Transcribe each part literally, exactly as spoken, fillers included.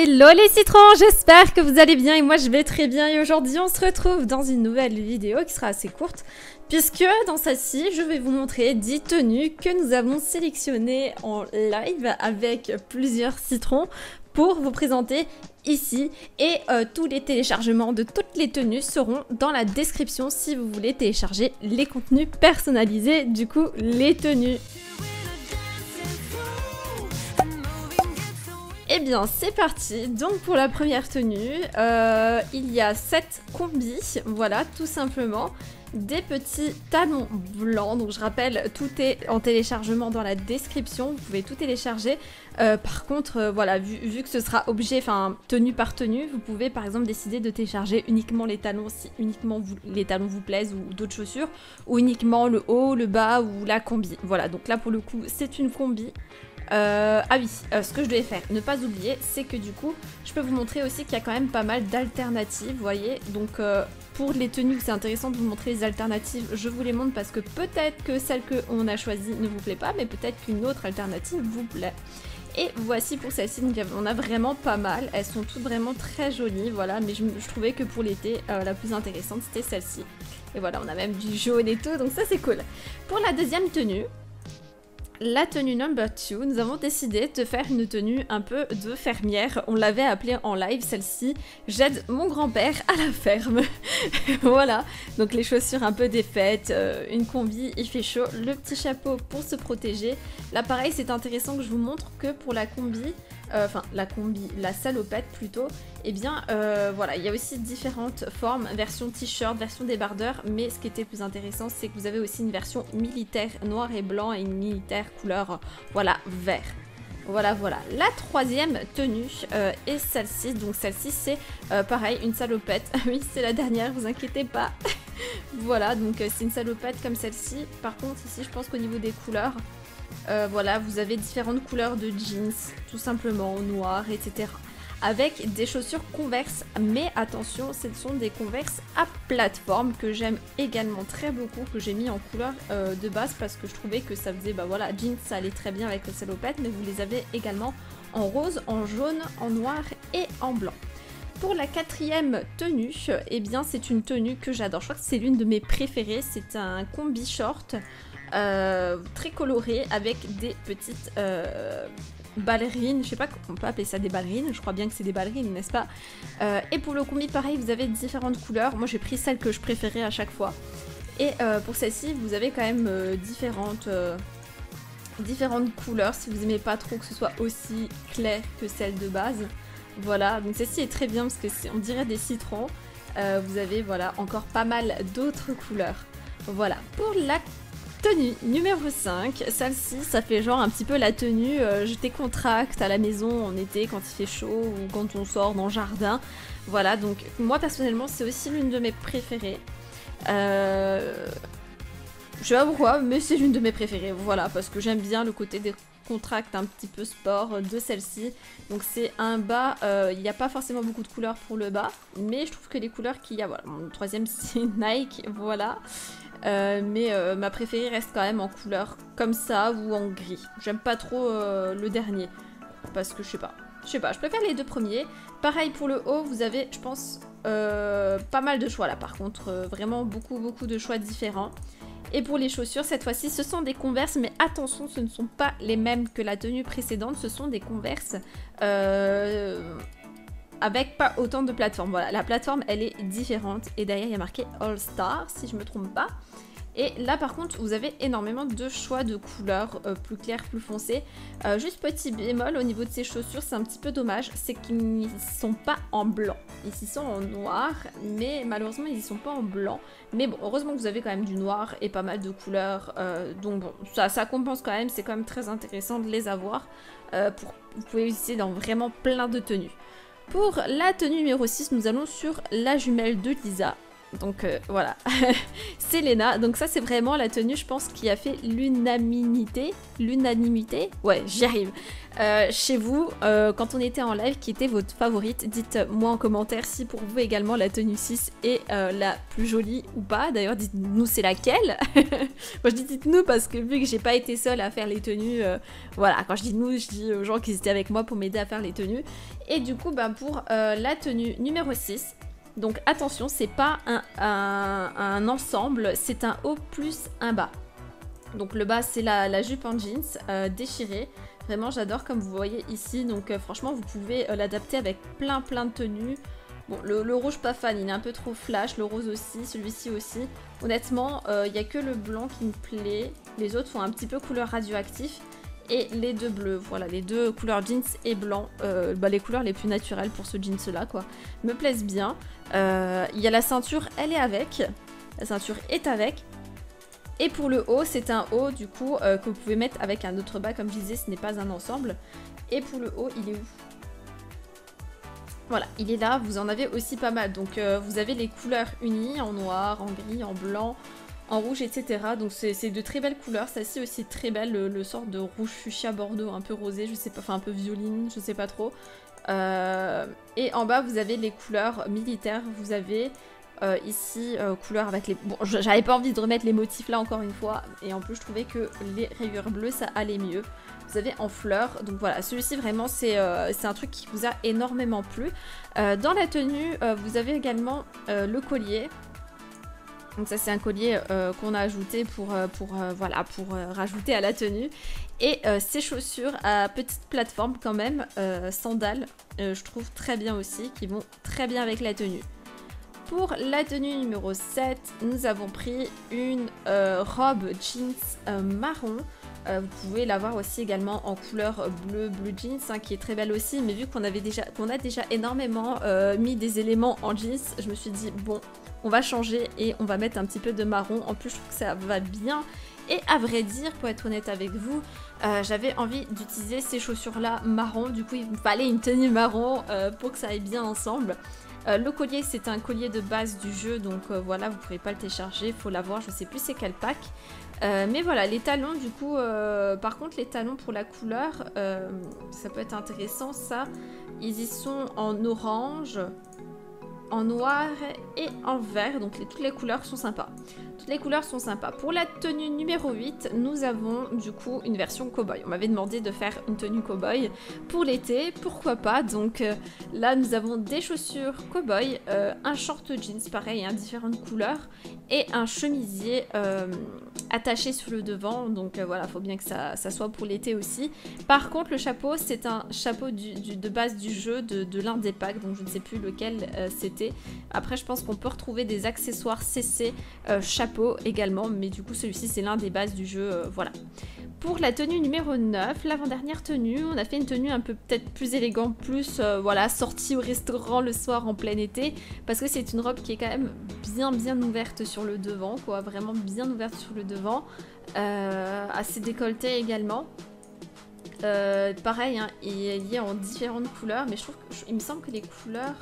Hello les citrons, j'espère que vous allez bien et moi je vais très bien et aujourd'hui on se retrouve dans une nouvelle vidéo qui sera assez courte puisque dans celle-ci je vais vous montrer dix tenues que nous avons sélectionnées en live avec plusieurs citrons pour vous présenter ici et euh, tous les téléchargements de toutes les tenues seront dans la description si vous voulez télécharger les contenus personnalisés, du coup les tenues. Et eh bien c'est parti, donc pour la première tenue, euh, il y a sept combis, voilà tout simplement, des petits talons blancs, donc je rappelle tout est en téléchargement dans la description, vous pouvez tout télécharger, euh, par contre euh, voilà vu, vu que ce sera objet, enfin tenue par tenue, vous pouvez par exemple décider de télécharger uniquement les talons si uniquement vous, les talons vous plaisent ou d'autres chaussures, ou uniquement le haut, le bas ou la combi, voilà donc là pour le coup c'est une combi. Euh, ah oui, euh, ce que je devais faire, ne pas oublier, c'est que du coup, je peux vous montrer aussi qu'il y a quand même pas mal d'alternatives, vous voyez. Donc euh, pour les tenues, c'est intéressant de vous montrer les alternatives, je vous les montre parce que peut-être que celle qu'on a choisie ne vous plaît pas, mais peut-être qu'une autre alternative vous plaît. Et voici pour celle-ci, on a vraiment pas mal, elles sont toutes vraiment très jolies, voilà, mais je, je trouvais que pour l'été, euh, la plus intéressante c'était celle-ci. Et voilà, on a même du jaune et tout, donc ça c'est cool. Pour la deuxième tenue, la tenue number two, nous avons décidé de faire une tenue un peu de fermière. On l'avait appelée en live, celle-ci. J'aide mon grand-père à la ferme. Voilà, donc les chaussures un peu défaites, euh, une combi, il fait chaud, le petit chapeau pour se protéger. Là pareil, c'est intéressant que je vous montre que pour la combi, enfin euh, la combi, la salopette plutôt, et eh bien euh, voilà, il y a aussi différentes formes, version t-shirt, version débardeur, mais ce qui était le plus intéressant c'est que vous avez aussi une version militaire noir et blanc et une militaire couleur voilà vert. Voilà voilà, la troisième tenue euh, est celle-ci, donc celle-ci c'est euh, pareil une salopette, oui c'est la dernière, vous inquiétez pas. Voilà, donc euh, c'est une salopette comme celle-ci, par contre ici je pense qu'au niveau des couleurs, Euh, voilà, vous avez différentes couleurs de jeans, tout simplement, noir, et cetera. Avec des chaussures Converse, mais attention, ce sont des Converse à plateforme que j'aime également très beaucoup, que j'ai mis en couleur euh, de base parce que je trouvais que ça faisait, bah voilà, jeans, ça allait très bien avec le salopette, mais vous les avez également en rose, en jaune, en noir et en blanc. Pour la quatrième tenue, eh bien c'est une tenue que j'adore, je crois que c'est l'une de mes préférées, c'est un combi short. Euh, très coloré avec des petites euh, ballerines, je sais pas on peut appeler ça des ballerines, je crois bien que c'est des ballerines n'est-ce pas, euh, et pour le combi pareil vous avez différentes couleurs, moi j'ai pris celle que je préférais à chaque fois et euh, pour celle-ci vous avez quand même euh, différentes euh, différentes couleurs si vous aimez pas trop que ce soit aussi clair que celle de base. Voilà, donc celle-ci est très bien parce que on dirait des citrons, euh, vous avez voilà encore pas mal d'autres couleurs. Voilà, pour la tenue numéro cinq, celle-ci ça fait genre un petit peu la tenue euh, je décontracte à la maison en été quand il fait chaud ou quand on sort dans le jardin. Voilà, donc moi personnellement c'est aussi l'une de mes préférées. Euh... Je sais pas pourquoi, mais c'est l'une de mes préférées, voilà, parce que j'aime bien le côté des contracts un petit peu sport de celle-ci. Donc c'est un bas, euh, il n'y a pas forcément beaucoup de couleurs pour le bas, mais je trouve que les couleurs qu'il y a, voilà, mon troisième c'est Nike, voilà. Euh, mais euh, ma préférée reste quand même en couleur comme ça ou en gris. J'aime pas trop euh, le dernier parce que je sais pas, je sais pas, je préfère les deux premiers. Pareil pour le haut, vous avez, je pense, euh, pas mal de choix là. Par contre, euh, vraiment beaucoup beaucoup de choix différents. Et pour les chaussures, cette fois-ci, ce sont des Converse, mais attention, ce ne sont pas les mêmes que la tenue précédente. Ce sont des Converse euh, avec pas autant de plateformes. Voilà, la plateforme, elle est différente. Et derrière, il y a marqué All Star, si je me trompe pas. Et là, par contre, vous avez énormément de choix de couleurs, euh, plus claires, plus foncées. Euh, juste petit bémol, au niveau de ces chaussures, c'est un petit peu dommage, c'est qu'ils ne sont pas en blanc. Ils y sont en noir, mais malheureusement, ils y sont pas en blanc. Mais bon, heureusement que vous avez quand même du noir et pas mal de couleurs. Euh, donc bon, ça, ça compense quand même, c'est quand même très intéressant de les avoir. Euh, pour, vous pouvez utiliser dans vraiment plein de tenues. Pour la tenue numéro six, nous allons sur la jumelle de Lisa. donc euh, voilà, c'est Léna. Donc ça c'est vraiment la tenue, je pense, qui a fait l'unanimité, l'unanimité, ouais j'y arrive. Euh, chez vous, euh, quand on était en live, qui était votre favorite? Dites-moi en commentaire si pour vous également la tenue six est euh, la plus jolie ou pas. D'ailleurs, dites-nous c'est laquelle. Moi je dis dites-nous parce que vu que j'ai pas été seule à faire les tenues, euh, voilà, quand je dis nous, je dis aux gens qui étaient avec moi pour m'aider à faire les tenues. Et du coup, ben, pour euh, la tenue numéro six, donc attention, c'est pas un, un, un ensemble, c'est un haut plus un bas. Donc le bas c'est la, la jupe en jeans euh, déchirée. Vraiment j'adore comme vous voyez ici, donc euh, franchement vous pouvez euh, l'adapter avec plein plein de tenues. Bon le, le rouge pas fan, il est un peu trop flash, le rose aussi, celui-ci aussi. Honnêtement il euh, n'y a que le blanc qui me plaît, les autres sont un petit peu couleur radioactif. Et les deux bleus, voilà les deux couleurs jeans et blanc, euh, bah, les couleurs les plus naturelles pour ce jeans là quoi, me plaisent bien. Il euh, y a la ceinture, elle est avec, la ceinture est avec. Et pour le haut, c'est un haut du coup euh, que vous pouvez mettre avec un autre bas, comme je disais, ce n'est pas un ensemble. Et pour le haut, il est où? Voilà, il est là, vous en avez aussi pas mal. Donc euh, vous avez les couleurs unies, en noir, en gris, en blanc, en rouge, et cetera. Donc c'est de très belles couleurs, celle-ci aussi est très belle, le, le sort de rouge fuchsia bordeaux, un peu rosé, je sais pas, enfin un peu violine, je sais pas trop. Euh, et en bas, vous avez les couleurs militaires, vous avez... Euh, ici, euh, couleur avec les... Bon, j'avais pas envie de remettre les motifs là encore une fois. Et en plus, je trouvais que les rayures bleues, ça allait mieux. Vous avez en fleurs. Donc voilà, celui-ci, vraiment, c'est euh, c'est un truc qui vous a énormément plu. Euh, dans la tenue, euh, vous avez également euh, le collier. Donc ça, c'est un collier euh, qu'on a ajouté pour, euh, pour, euh, voilà, pour euh, rajouter à la tenue. Et euh, ces chaussures à petite plateforme quand même, euh, sandales, euh, je trouve très bien aussi, qui vont très bien avec la tenue. Pour la tenue numéro sept, nous avons pris une euh, robe jeans euh, marron. Euh, vous pouvez l'avoir aussi également en couleur bleu, bleu jeans, hein, qui est très belle aussi. Mais vu qu'on avait déjà, qu'on a déjà énormément euh, mis des éléments en jeans, je me suis dit bon, on va changer et on va mettre un petit peu de marron. En plus, je trouve que ça va bien. Et à vrai dire, pour être honnête avec vous, euh, j'avais envie d'utiliser ces chaussures-là marron. Du coup, il me fallait une tenue marron euh, pour que ça aille bien ensemble. Euh, le collier, c'est un collier de base du jeu, donc euh, voilà, vous ne pourrez pas le télécharger, il faut l'avoir, je sais plus c'est quel pack. Euh, mais voilà, les talons, du coup, euh, par contre, les talons pour la couleur, euh, ça peut être intéressant, ça. Ils y sont en orange, en noir et en vert, donc les, toutes les couleurs sont sympas. Toutes les couleurs sont sympas. Pour la tenue numéro huit, nous avons du coup une version cow-boy. On m'avait demandé de faire une tenue cow-boy pour l'été, pourquoi pas. Donc euh, là, nous avons des chaussures cow-boy, euh, un short jeans pareil, hein, différentes couleurs, et un chemisier euh, attaché sur le devant. Donc euh, voilà, il faut bien que ça, ça soit pour l'été aussi. Par contre, le chapeau, c'est un chapeau du, du, de base du jeu, de, de l'un des packs, donc je ne sais plus lequel euh, c'était. Après, je pense qu'on peut retrouver des accessoires C C euh, chapeau également, mais du coup celui-ci c'est l'un des bases du jeu, euh, voilà. Pour la tenue numéro neuf, l'avant-dernière tenue, on a fait une tenue un peu peut-être plus élégante, plus euh, voilà, sortie au restaurant le soir en plein été, parce que c'est une robe qui est quand même bien bien ouverte sur le devant, quoi, vraiment bien ouverte sur le devant, euh, assez décolletée également. Euh, pareil, hein, il y a en différentes couleurs, mais je trouve que, il me semble que les couleurs...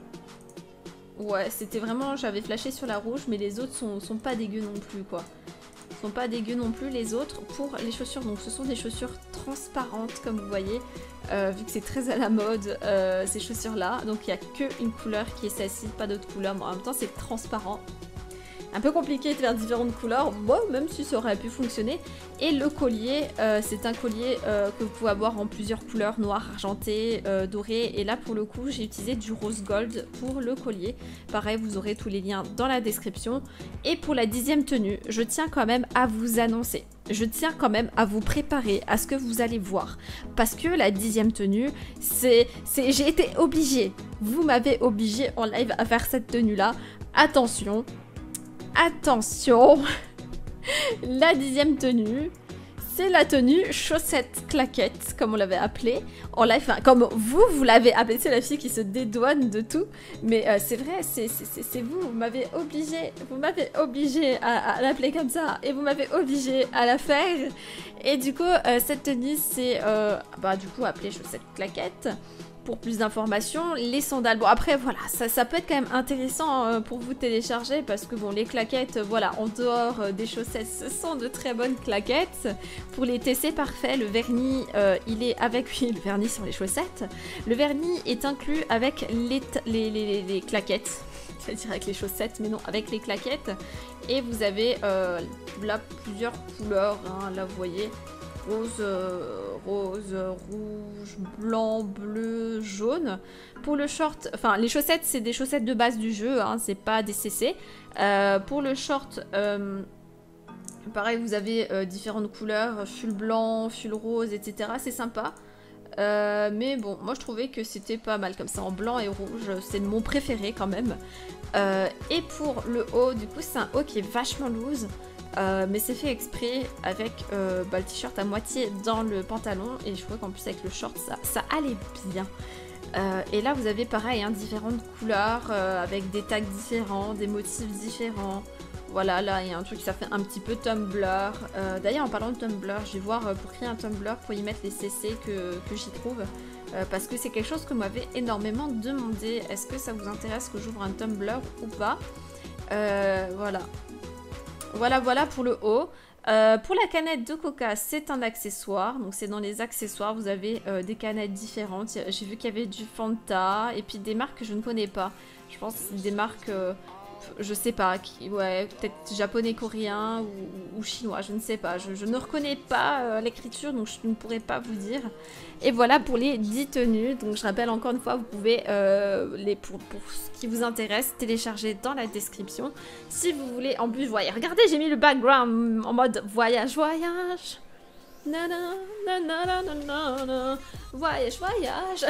Ouais, c'était vraiment, j'avais flashé sur la rouge, mais les autres sont, sont pas dégueux non plus, quoi. Sont pas dégueux non plus les autres. Pour les chaussures, donc ce sont des chaussures transparentes, comme vous voyez, euh, vu que c'est très à la mode, euh, ces chaussures-là. Donc il n'y a qu'une couleur qui est celle-ci, pas d'autres couleurs, mais en même temps c'est transparent. Un peu compliqué de faire différentes couleurs, bon, même si ça aurait pu fonctionner. Et le collier, euh, c'est un collier euh, que vous pouvez avoir en plusieurs couleurs, noir, argenté, euh, doré. Et là, pour le coup, j'ai utilisé du rose gold pour le collier. Pareil, vous aurez tous les liens dans la description. Et pour la dixième tenue, je tiens quand même à vous annoncer. Je tiens quand même à vous préparer à ce que vous allez voir. Parce que la dixième tenue, c'est... j'ai été obligée. Vous m'avez obligée en live à faire cette tenue-là. Attention. Attention, la dixième tenue, c'est la tenue chaussette claquette, comme on l'avait appelée en live, enfin, comme vous, vous l'avez appelée, c'est la fille qui se dédouane de tout, mais euh, c'est vrai, c'est vous, vous m'avez obligé, vous m'avez obligé à, à l'appeler comme ça, et vous m'avez obligé à la faire, et du coup, euh, cette tenue, c'est, euh, bah, du coup, appelée chaussette claquette. pour plus d'informations. Les sandales, bon après voilà, ça, ça peut être quand même intéressant euh, pour vous télécharger parce que bon les claquettes, euh, voilà, en dehors euh, des chaussettes, ce sont de très bonnes claquettes. Pour l'été c'est parfait, le vernis euh, il est avec, oui le vernis sur les chaussettes, le vernis est inclus avec les, les, les, les claquettes, c'est-à-dire avec les chaussettes, mais non avec les claquettes. Et vous avez euh, là plusieurs couleurs, hein, là vous voyez. Rose, euh, rose, rouge, blanc, bleu, jaune. Pour le short, enfin les chaussettes c'est des chaussettes de base du jeu, hein, c'est pas des C C. Euh, pour le short, euh, pareil vous avez euh, différentes couleurs, full blanc, full rose, et cetera. C'est sympa. Euh, mais bon, moi je trouvais que c'était pas mal comme ça en blanc et rouge, c'est mon préféré quand même. Euh, et pour le haut, du coup c'est un haut qui est vachement loose. Euh, mais c'est fait exprès avec euh, bah, le t-shirt à moitié dans le pantalon et je trouvais qu'en plus avec le short ça, ça allait bien. Euh, et là vous avez pareil hein, différentes couleurs euh, avec des tags différents, des motifs différents. Voilà, là il y a un truc ça fait un petit peu Tumblr. Euh, D'ailleurs en parlant de Tumblr, je vais voir euh, pour créer un Tumblr pour y mettre les C C que, que j'y trouve. Euh, parce que c'est quelque chose que m'avait énormément demandé. Est-ce que ça vous intéresse que j'ouvre un Tumblr ou pas? euh, Voilà. Voilà, voilà pour le haut. Euh, pour la canette de coca, c'est un accessoire. Donc c'est dans les accessoires, vous avez euh, des canettes différentes. J'ai vu qu'il y avait du Fanta et puis des marques que je ne connais pas. Je pense des marques, euh, je sais pas, qui, ouais, peut-être japonais, coréen ou, ou chinois, je ne sais pas. Je, je ne reconnais pas euh, l'écriture, donc je ne pourrais pas vous dire. Et voilà pour les dix tenues. Donc je rappelle encore une fois, vous pouvez, euh, les, pour, pour ce qui vous intéresse, télécharger dans la description. Si vous voulez, en plus, voyez, regardez, j'ai mis le background en mode voyage, voyage. Nanana, nanana, nanana, voyage, voyage.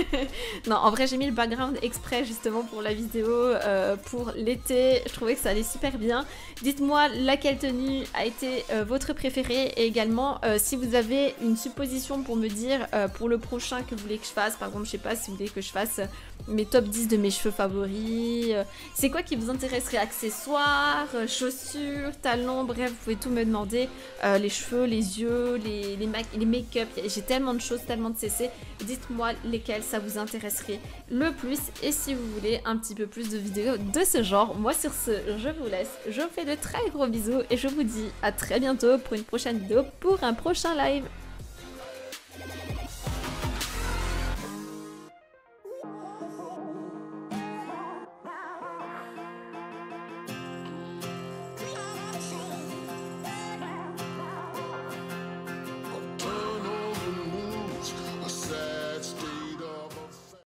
Non, en vrai, j'ai mis le background exprès justement pour la vidéo, euh, pour l'été. Je trouvais que ça allait super bien. Dites-moi laquelle tenue a été euh, votre préférée et également euh, si vous avez une supposition pour me dire euh, pour le prochain que vous voulez que je fasse. Par exemple, je sais pas si vous voulez que je fasse mes top dix de mes cheveux favoris. Euh, c'est quoi qui vous intéresserait? Accessoires, euh, chaussures, talons, bref, vous pouvez tout me demander. Euh, les cheveux, les yeux, les, les, les make-up, j'ai tellement de choses, tellement de C C. Dites-moi lesquels ça vous intéresserait le plus et si vous voulez un petit peu plus de vidéos de ce genre. Moi sur ce, je vous laisse, je vous fais de très gros bisous et je vous dis à très bientôt pour une prochaine vidéo, pour un prochain live.